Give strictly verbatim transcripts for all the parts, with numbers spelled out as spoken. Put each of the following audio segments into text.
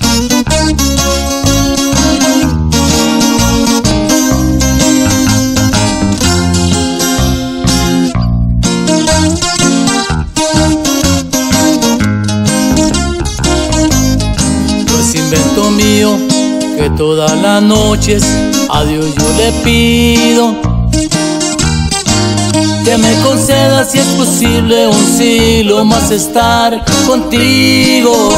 Invento mío que todas las noches a Dios yo le pido que me conceda, si es posible, un siglo más estar contigo.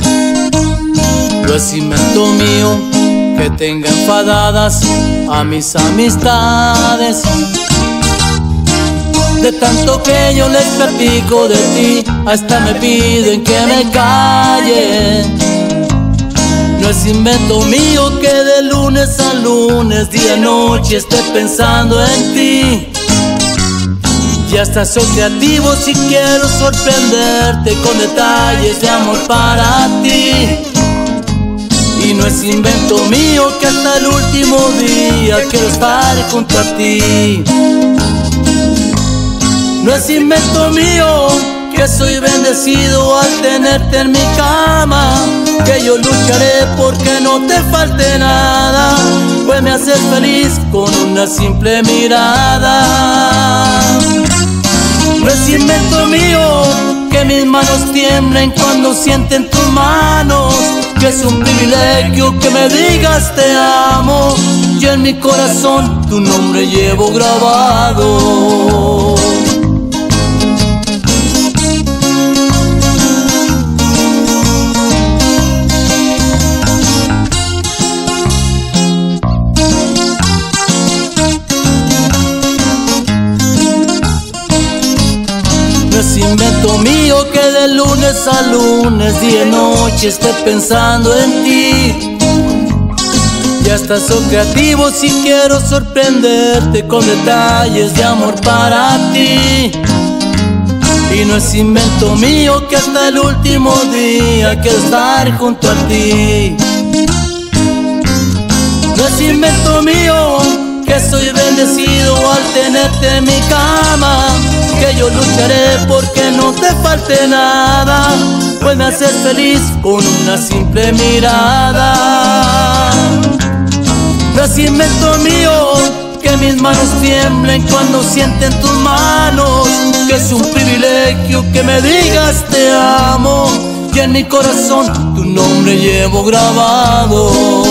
No es invento mío que tenga enfadadas a mis amistades, de tanto que yo les platico de ti, hasta me piden que me calle. No es invento mío que de lunes a lunes, día y noche, esté pensando en ti. Y hasta soy creativo si quiero sorprenderte con detalles de amor para ti. Y no es invento mío que hasta el último día quiero estar junto a ti. No es invento mío que soy bendecido al tenerte en mi cama, que yo lucharé porque no te falte nada, pues me haces feliz con una simple mirada. No es invento mío que mis manos tiemblen cuando sienten tus manos, que es un privilegio que me digas te amo, y en mi corazón tu nombre llevo grabado. No es invento mío que de lunes a lunes, día y noche, esté pensando en ti. Y hasta soy creativo si quiero sorprenderte con detalles de amor para ti. Y no es invento mío que hasta el último día quiero estar junto a ti. No es invento mío que soy bendecido al tenerte en mi cama, que yo lucharé porque no te falte nada, pues me haces feliz con una simple mirada. No es invento mío que mis manos tiemblen cuando sienten tus manos, que es un privilegio que me digas te amo, y en mi corazón tu nombre llevo grabado.